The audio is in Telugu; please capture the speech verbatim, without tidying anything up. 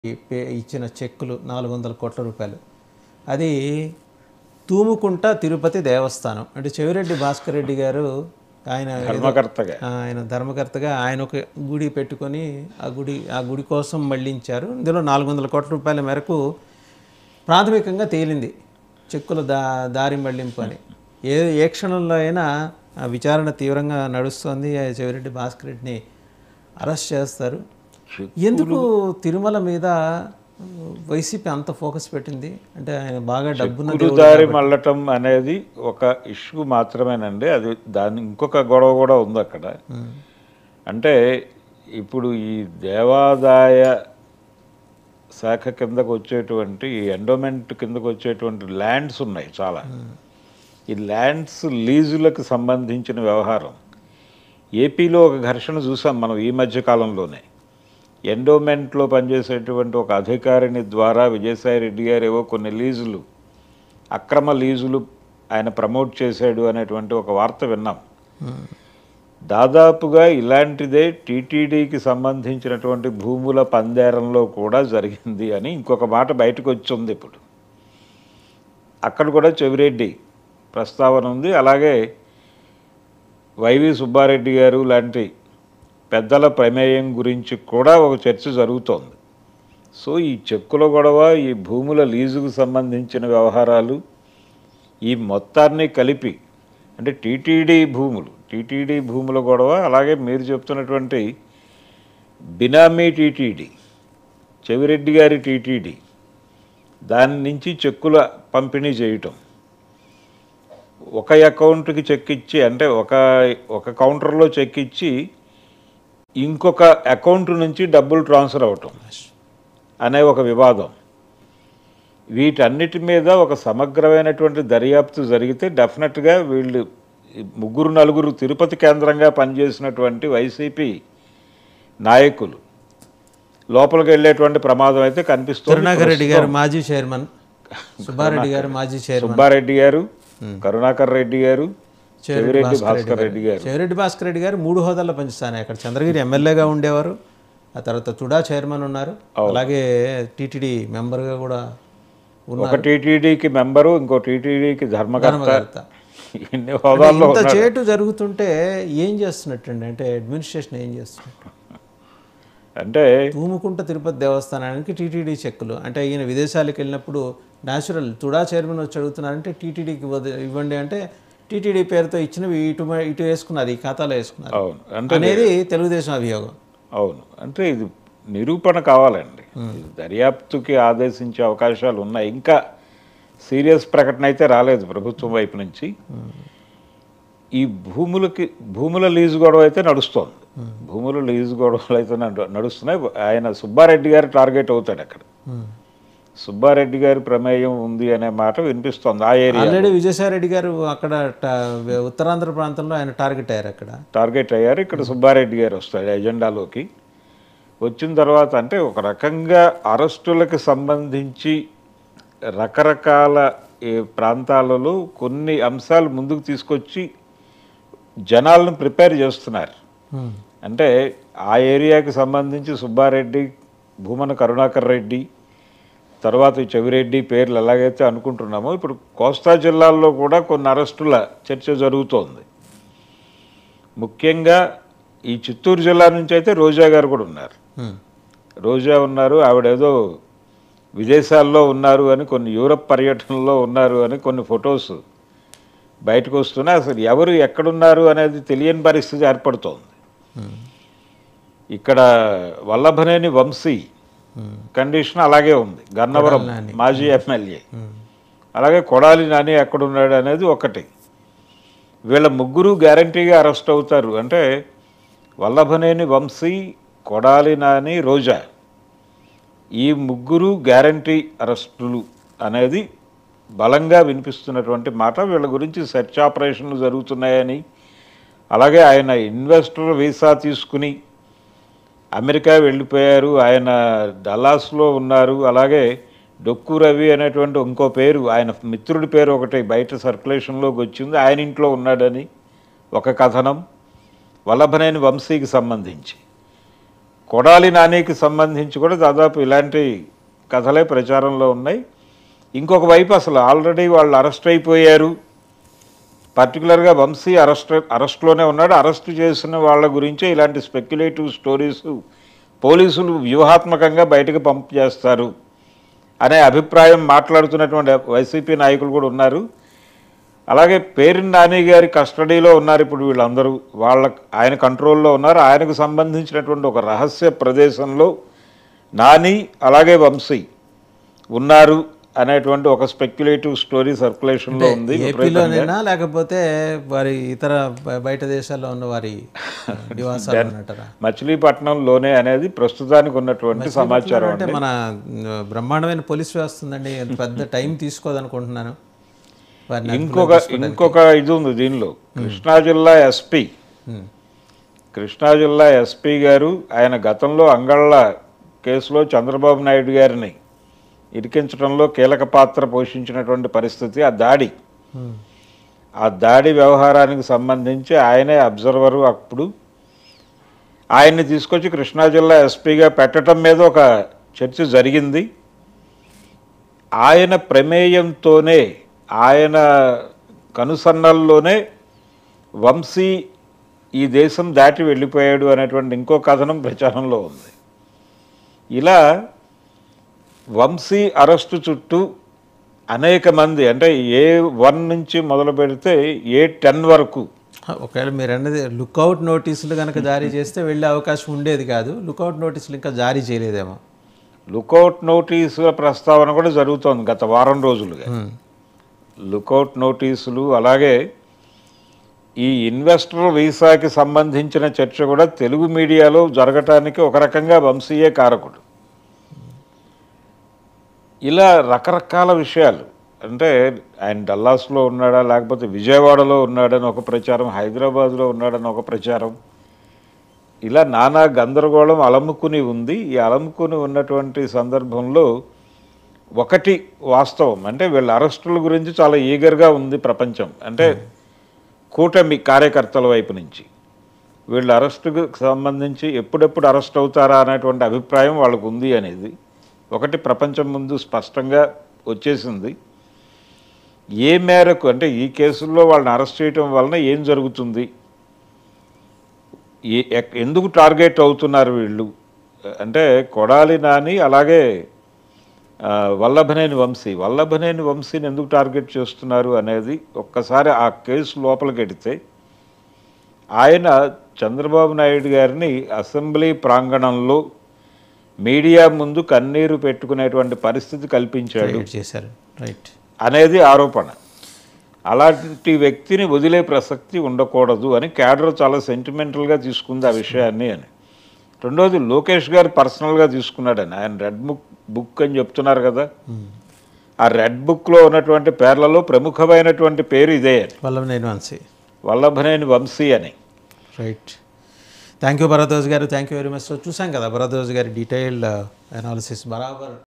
పే ఇచ్చిన చెక్కులు నాలుగు వందల కోట్ల రూపాయలు. అది తూముకుంట తిరుపతి దేవస్థానం. అంటే చెవిరెడ్డి భాస్కర్ రెడ్డి గారు ఆయన ధర్మకర్తగా ఆయన ధర్మకర్తగా ఆయన ఒక గుడి పెట్టుకొని ఆ గుడి ఆ గుడి కోసం మళ్ళించారు. ఇందులో నాలుగు వందల కోట్ల రూపాయల మేరకు ప్రాథమికంగా తేలింది చెక్కుల దా దారి మళ్లింపు అని. ఏ ఏ క్షణంలో అయినా ఆ విచారణ తీవ్రంగా నడుస్తోంది. చెవిరెడ్డి భాస్కర్ రెడ్డిని అరెస్ట్ చేస్తారు. ఎందుకు తిరుమల మీద వైసీపీ అంత ఫోకస్ పెట్టింది? అంటే ఆయన బాగా డబ్బున్న దారి మళ్ళటం అనేది ఒక ఇష్యూ మాత్రమేనండి. అది దాని ఇంకొక గొడవ కూడా ఉంది అక్కడ. అంటే ఇప్పుడు ఈ దేవాదాయ శాఖ కిందకు వచ్చేటువంటి ఈ ఎండోమెంట్ కిందకు వచ్చేటువంటి ల్యాండ్స్ ఉన్నాయి చాలా. ఈ ల్యాండ్స్ లీజులకు సంబంధించిన వ్యవహారం ఏపీలో ఒక ఘర్షణ చూసాం మనం ఈ మధ్య కాలంలోనే. ఎండోమెంట్లో పనిచేసేటువంటి ఒక అధికారిని ద్వారా విజయసాయి రెడ్డి గారు ఏవో కొన్ని లీజులు అక్రమ లీజులు ఆయన ప్రమోట్ చేశాడు అనేటువంటి ఒక వార్త విన్నాం. దాదాపుగా ఇలాంటిదే టీటీడీకి సంబంధించినటువంటి భూముల పందేరంలో కూడా జరిగింది అని ఇంకొక మాట బయటకు వచ్చింది. ఇప్పుడు అక్కడ కూడా చెవిరెడ్డి ప్రస్తావన ఉంది. అలాగే వైవి సుబ్బారెడ్డి గారు లాంటి పెద్దల ప్రమేయం గురించి కూడా ఒక చర్చ జరుగుతోంది. సో ఈ చెక్కుల గొడవ, ఈ భూముల లీజుకు సంబంధించిన వ్యవహారాలు, ఈ మొత్తాన్ని కలిపి అంటే టీటీడీ భూములు టీటీడీ భూముల గొడవ, అలాగే మీరు చెప్తున్నటువంటి బినామీ టీటీడీ, చెవిరెడ్డి గారి టీటీడీ, దాని నుంచి చెక్కుల పంపిణీ చేయటం, ఒక అకౌంట్కి చెక్ ఇచ్చి అంటే ఒక ఒక కౌంటర్లో చెక్ ఇచ్చి ఇంకొక అకౌంట్ నుంచి డబ్బులు ట్రాన్స్ఫర్ అవ్వటం అనే ఒక వివాదం. వీటన్నిటి మీద ఒక సమగ్రమైనటువంటి దర్యాప్తు జరిగితే డెఫినెట్గా వీళ్ళు ముగ్గురు నలుగురు తిరుపతి కేంద్రంగా పనిచేసినటువంటి వైసీపీ నాయకులు లోపలికి వెళ్ళేటువంటి ప్రమాదం అయితే కనిపిస్తుంది. కరుణాకర్ రెడ్డి గారు మాజీ చైర్మన్, సుబ్బారెడ్డి గారు మాజీ చైర్మన్, సుబ్బారెడ్డి గారు, కరుణాకర్ రెడ్డి గారు, చెవిరెడ్డి భాస్కర్ రెడ్డి గారు. చెవిరెడ్డి భాస్కర్ రెడ్డి గారు మూడు హోదాల్లో పనిచేస్తాను. అక్కడ చంద్రగిరి ఎమ్మెల్యేగా ఉండేవారు, ఆ తర్వాత తుడా చైర్మన్ ఉన్నారు, అలాగే టీటీడీ మెంబర్గా కూడా ఉన్నారు. ఒక టీటీడీకి మెంబరు, ఇంకో టీటీడీకి ధర్మకర్త. ఇన్ని హోదాల్లో ఇంత చేటు జరుగుతుంటే ఏం చేస్తున్నట్టండి? అంటే అడ్మినిస్ట్రేషన్ ఏం చేస్తున్నట్టు? అంటే తూముకుంట తిరుపతి దేవస్థానానికి టీటీడీ చెక్కులు అంటే ఈయన విదేశాలకు వెళ్ళినప్పుడు న్యాచురల్ తుడా చైర్మన్ వచ్చి అడుగుతున్నారంటే టీటీడీకి ఇవ్వండి అంటే టీటీడీ పేరుతో ఇచ్చినవి ఇటు ఇటు వేసుకున్నారు, ఈ ఖాతాలో వేసుకున్నారు. అవును అంటే అనేది తెలుగుదేశం అభియోగం. అవును అంటే ఇది నిరూపణ కావాలండి. దర్యాప్తుకి ఆదేశించే అవకాశాలు ఉన్నాయి. ఇంకా సీరియస్ ప్రకటన అయితే రాలేదు ప్రభుత్వం వైపు నుంచి. ఈ భూములకి భూముల లీజు గొడవ అయితే నడుస్తోంది. భూముల లీజు గొడవలు అయితే నడుస్తున్నాయి. ఆయన సుబ్బారెడ్డి గారు టార్గెట్ అవుతాడు అక్కడ. సుబ్బారెడ్డి గారి ప్రమేయం ఉంది అనే మాట వినిపిస్తోంది ఆ ఏరియా. ఆల్రెడీ విజయసాయి రెడ్డి గారు అక్కడ ఉత్తరాంధ్ర ప్రాంతంలో ఆయన టార్గెట్ అయ్యారు. అక్కడ టార్గెట్ అయ్యారు. ఇక్కడ సుబ్బారెడ్డి గారు వస్తాడు ఎజెండాలోకి. వచ్చిన తర్వాత అంటే ఒక రకంగా అరెస్టులకు సంబంధించి రకరకాల ప్రాంతాలలో కొన్ని అంశాలు ముందుకు తీసుకొచ్చి జనాలను ప్రిపేర్ చేస్తున్నారు. అంటే ఆ ఏరియాకి సంబంధించి సుబ్బారెడ్డి, భూమన కరుణాకర్ రెడ్డి, తర్వాత చెవిరెడ్డి పేర్లు ఎలాగైతే అనుకుంటున్నామో ఇప్పుడు కోస్తా జిల్లాల్లో కూడా కొన్ని అరెస్టుల చర్చ జరుగుతోంది. ముఖ్యంగా ఈ చిత్తూరు జిల్లా నుంచి అయితే రోజా గారు కూడా ఉన్నారు. రోజా ఉన్నారు. ఆవిడేదో విదేశాల్లో ఉన్నారు అని, కొన్ని యూరప్ పర్యటనలో ఉన్నారు అని కొన్ని ఫొటోస్ బయటకు వస్తున్నాయి. అసలు ఎవరు ఎక్కడున్నారు అనేది తెలియని పరిస్థితి ఏర్పడుతోంది. ఇక్కడ వల్లభనేని వంశీ కండిషన్ అలాగే ఉంది. గన్నవరం మాజీ ఎమ్మెల్యే, అలాగే కొడాలి నాని ఎక్కడున్నాడు అనేది ఒకటి. వీళ్ళ ముగ్గురు గ్యారంటీగా అరెస్ట్ అవుతారు. అంటే వల్లభనేని వంశీ, కొడాలి నాని, రోజా, ఈ ముగ్గురు గ్యారంటీ అరెస్టులు అనేది బలంగా వినిపిస్తున్నటువంటి మాట. వీళ్ళ గురించి సెర్చ్ ఆపరేషన్లు జరుగుతున్నాయని, అలాగే ఆయన ఇన్వెస్టర్ వీసా తీసుకుని అమెరికా వెళ్ళిపోయారు, ఆయన డల్లాస్లో ఉన్నారు. అలాగే డొక్కు రవి అనేటువంటి ఇంకో పేరు, ఆయన మిత్రుడి పేరు ఒకటి బయట సర్క్యులేషన్లోకి వచ్చింది, ఆయన ఇంట్లో ఉన్నాడని ఒక కథనం. వల్లభనేని వంశీకి సంబంధించి కొడాలి నానికి సంబంధించి కూడా దాదాపు ఇలాంటి కథలే ప్రచారంలో ఉన్నాయి. ఇంకొక వైపు అసలు ఆల్రెడీ వాళ్ళు అరెస్ట్ అయిపోయారు, పర్టికులర్గా వంశీ అరెస్ట్ అరెస్ట్లోనే ఉన్నాడు, అరెస్ట్ చేసిన వాళ్ళ గురించే ఇలాంటి స్పెక్యులేటివ్ స్టోరీస్ పోలీసులు వ్యూహాత్మకంగా బయటకు పంపు చేస్తారు అనే అభిప్రాయం మాట్లాడుతున్నటువంటి వైసీపీ నాయకులు కూడా ఉన్నారు. అలాగే పేరిన్ నాని గారి కస్టడీలో ఉన్నారు ఇప్పుడు వీళ్ళందరూ, వాళ్ళ ఆయన కంట్రోల్లో ఉన్నారు. ఆయనకు సంబంధించినటువంటి ఒక రహస్య ప్రదేశంలో నాని అలాగే వంశీ ఉన్నారు అనేటువంటి ఒక స్పెక్యులేటివ్ స్టోరీ సర్క్యులేషన్లో ఉంది. ఏపీలోనేనా లేకపోతే వారి ఇతర బయట దేశాల్లో ఉన్న వారి నివాసాలు ఉన్నట్టరా? మచిలీపట్నంలోనే అనేది ప్రస్తుతానికి ఉన్నటువంటి సమాచారం. అంటే మన బ్రహ్మాండమైన పోలీస్ వ్యవస్థ ఉందండి, పెద్ద టైం తీసుకోదనుకుంటున్నాను. ఇంకొక ఇంకొక ఇది ఉంది దీనిలో. కృష్ణా జిల్లా ఎస్పీ కృష్ణా జిల్లా ఎస్పీ గారు ఆయన గతంలో అంగళ్ళ కేసులో చంద్రబాబు నాయుడు గారిని ఇరికించడంలో కీలక పాత్ర పోషించినటువంటి పరిస్థితి. ఆ దాడి ఆ దాడి వ్యవహారానికి సంబంధించి ఆయనే అబ్జర్వరు. అప్పుడు ఆయన్ని తీసుకొచ్చి కృష్ణా జిల్లా ఎస్పీగా పెట్టడం మీద ఒక చర్చ జరిగింది. ఆయన ప్రమేయంతోనే, ఆయన కనుసన్నల్లోనే వంశీ ఈ దేశం దాటి వెళ్ళిపోయాడు అనేటువంటి ఇంకో కథనం ప్రచారంలో ఉంది. ఇలా వంశీ అరెస్టు చుట్టూ అనేక మంది, అంటే ఏ వన్ నుంచి మొదలు పెడితే ఏ టెన్ వరకు, ఒకవేళ మీరు అన్నది లుక్అవుట్ నోటీసులు కనుక జారీ చేస్తే వెళ్ళే అవకాశం ఉండేది కాదు. లుక్అవుట్ నోటీసులు ఇంకా జారీ చేయలేదేమో. లుకౌట్ నోటీసుల ప్రస్తావన కూడా జరుగుతోంది గత వారం రోజులుగా. లుకౌట్ నోటీసులు, అలాగే ఈ ఇన్వెస్టర్ వీసాకి సంబంధించిన చర్చ కూడా తెలుగు మీడియాలో జరగటానికి ఒక రకంగా వంశీయే కారకుడు. ఇలా రకరకాల విషయాలు, అంటే ఆయన డల్లాస్లో ఉన్నాడా లేకపోతే విజయవాడలో ఉన్నాడని ఒక ప్రచారం, హైదరాబాద్లో ఉన్నాడని ఒక ప్రచారం, ఇలా నానా గందరగోళం అలముకుని ఉంది. ఈ అలముకుని ఉన్నటువంటి సందర్భంలో ఒకటి వాస్తవం, అంటే వీళ్ళ అరెస్టుల గురించి చాలా ఈగర్గా ఉంది ప్రపంచం. అంటే కూటమి కార్యకర్తల వైపు నుంచి వీళ్ళ అరెస్టుకు సంబంధించి ఎప్పుడెప్పుడు అరెస్ట్ అవుతారా అనేటువంటి అభిప్రాయం వాళ్ళకు ఉంది అనేది ఒకటి ప్రపంచం ముందు స్పష్టంగా వచ్చేసింది. ఏ మేరకు, అంటే ఈ కేసుల్లో వాళ్ళని అరెస్ట్ చేయటం వలన ఏం జరుగుతుంది, ఎందుకు టార్గెట్ అవుతున్నారు వీళ్ళు, అంటే కొడాలి నాని అలాగే వల్లభనేని వంశీ వల్లభనేని వంశీని ఎందుకు టార్గెట్ చేస్తున్నారు అనేది ఒక్కసారి ఆ కేసు లోపలికి వెడితే, ఆయన చంద్రబాబు నాయుడు గారిని అసెంబ్లీ ప్రాంగణంలో మీడియా ముందు కన్నీరు పెట్టుకునేటువంటి పరిస్థితి కల్పించాడు చేశారు రైట్ అనేది ఆరోపణ. అలాంటి వ్యక్తిని వదిలే ప్రసక్తి ఉండకూడదు అని క్యాడర్ చాలా సెంటిమెంటల్గా తీసుకుంది ఆ విషయాన్ని అని. రెండోది లోకేష్ గారు పర్సనల్గా తీసుకున్నాడని. ఆయన రెడ్ బుక్ బుక్ అని చెప్తున్నారు కదా, ఆ రెడ్ బుక్లో ఉన్నటువంటి పేర్లలో ప్రముఖమైనటువంటి పేరు ఇదే అని, వల్లభనేని వంశీ వల్లభనేని వంశీ అని. రైట్. థ్యాంక్ యూ భరద్వాజ్ గారు, thank you very much. So చూసాం కదా భరద్వాజ్ గారి డీటెయిల్డ్ అనాలిసిస్ బరాబర్